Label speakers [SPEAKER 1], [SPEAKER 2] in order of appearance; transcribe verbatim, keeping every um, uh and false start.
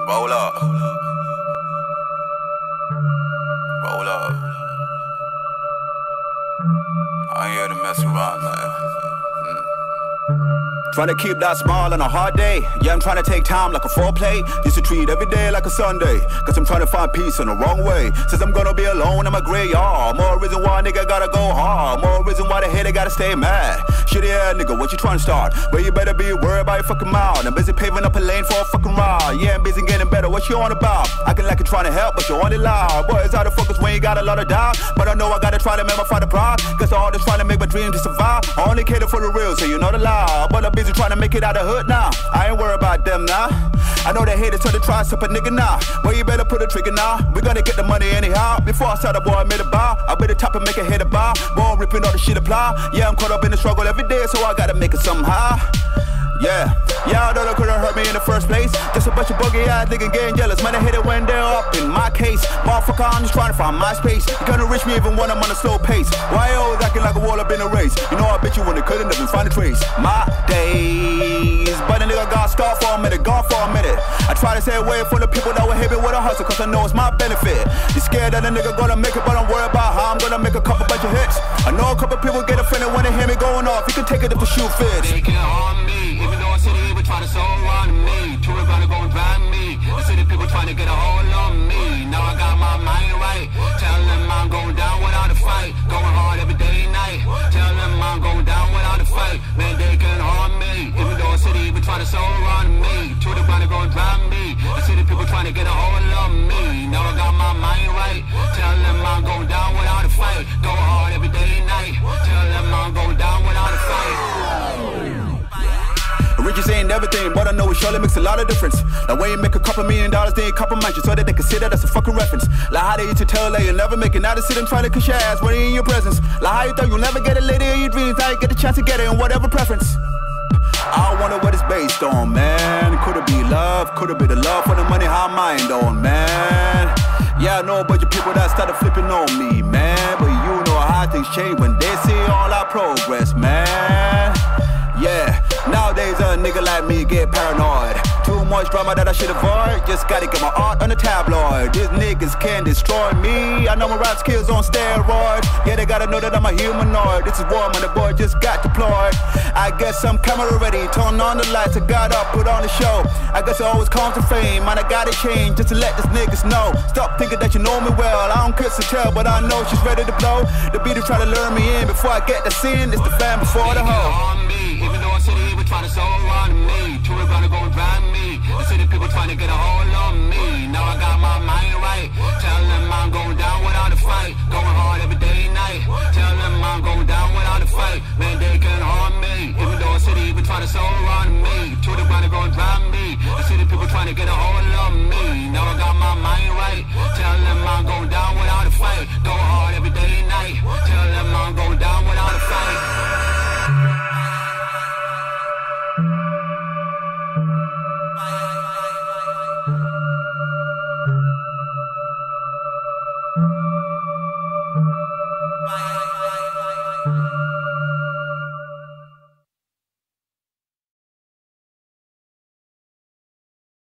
[SPEAKER 1] Roll up. Roll up. I ain't here to mess around, man. Trying to keep that smile on a hard day. Yeah, I'm trying to take time like a foreplay. Used to treat every day like a Sunday, cause I'm trying to find peace in the wrong way. Since I'm gonna be alone in my graveyard. More reason why a nigga gotta go hard. More reason why the hater gotta stay mad. Shitty ass nigga, what you trying to start? Well, you better be worried about your fucking mouth. I'm busy paving up a lane for a fucking ride. Yeah, I'm busy getting better, what you on about? I can like it trying to help, but you're only loud. Boy, it's how to focus when you got a lot of doubt. But I know I gotta try to make my father proud. Cause all this trying to make my dreams to survive. I only cater for the real, so you know the lie. But I'm busy trying to make it out of hood now. I ain't worried about them now. I know they haters, so they try to stop a nigga now. Well, you better pull the trigger now. We gonna get the money anyhow. Before I start, boy, I made a bow. I better top and make a hit a bow. Boy, I'm ripping all the shit apply. Yeah, I'm caught up in the struggle every day, so I gotta make it somehow. Yeah, y'all know they couldn't hurt me in the first place. Just a bunch of buggy ass niggas getting jealous. Man, I hit it when they're up in my case. Motherfucker, I'm just trying to find my space. You couldn't reach me even when I'm on a slow pace. Why you always acting like a wall up in a race? You know I bet you when they couldn't even find a trace. My days, but a nigga got start for a minute, gone for a minute. I try to stay away from the people that will hit me with a hustle, cause I know it's my benefit. You scared that a nigga gonna make it, but I'm worried about how I'm gonna make a couple bunch of hits. I know a couple people get offended when they hear me going off. You can take it if the shoe fits.
[SPEAKER 2] They can't harm me, even though I said they were trying to soul on me. Two are gonna go and drive me. I see the people trying to get a hold on me. Now I got my mind right. Tell them I'm going down without a fight. Going hard every day and night. Tell them I'm going down without a fight. Man, they can't harm me, even though I said they were trying to soul on me. Two are gonna go and drive me. I see the people trying to get a hold on me. Now I got my mind right. Tell them I'm going down without a fight. Going hard every day and night. Tell them I'm going down without a fight.
[SPEAKER 1] Riches ain't everything, but I know it surely makes a lot of difference. Like when you make a couple million dollars, then a couple mansions, so that they consider that's a fucking reference. Like how they used to tell that you'll never make it, now they sit and try to kiss your ass when they in your presence. Like how you thought you'll never get a lady in your dreams, now you get the chance to get it in whatever preference. I wonder what it's based on, man. Could it be love? Could it be the love for the money? How mind on, man? Yeah, I know a bunch of people that started flipping on me, man. But you know how things change when they see all our progress, man. Yeah, nowadays a nigga like me get paranoid. Too much drama that I should avoid. Just gotta get my art on the tabloid. These niggas can destroy me. I know my rap skills on steroids. Yeah, they gotta know that I'm a humanoid. This is war, man, the boy just got deployed. I guess I'm camera ready. Turn on the lights, I got up, put on the show. I guess it always comes to fame. Man, I gotta change just to let these niggas know. Stop thinking that you know me well. I don't kiss and tell, but I know she's ready to blow. The beat is trying to lure me in before I get the sin. It's the fan before the hoe.
[SPEAKER 2] Even though I said they were trying to soul on me. Two are gonna go and drive me. I see the people trying to get a hold